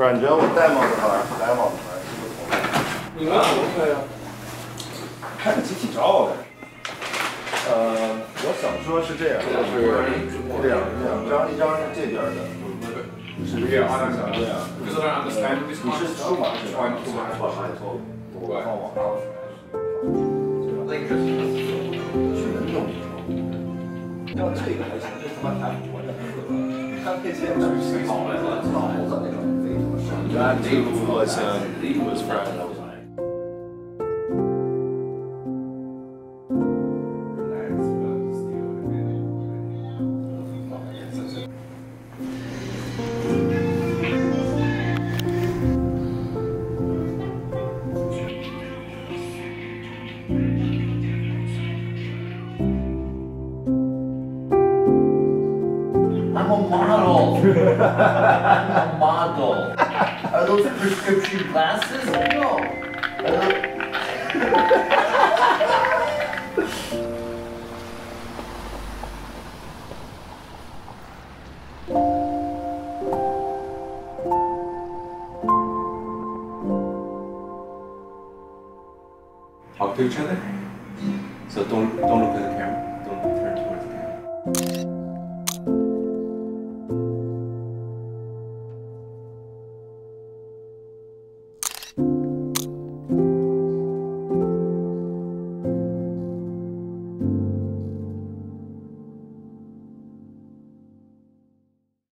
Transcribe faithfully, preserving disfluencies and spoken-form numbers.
感觉我戴帽子反而戴帽子反而是不同的。 你们怎么拍呀？ 看集体照的。呃，我想说是这样，就是两两张，一张是这边的，是这样，这样。你是数码是吧？数码我还错，我放网上。是能用。要这个还行，这他妈还活着。看那些就是跑来了，脑子那种贼他妈神。That dude was um, he was from. I'm a model. I'm a model. Are those prescription glasses? No. Talk to each other. So don't don't look at the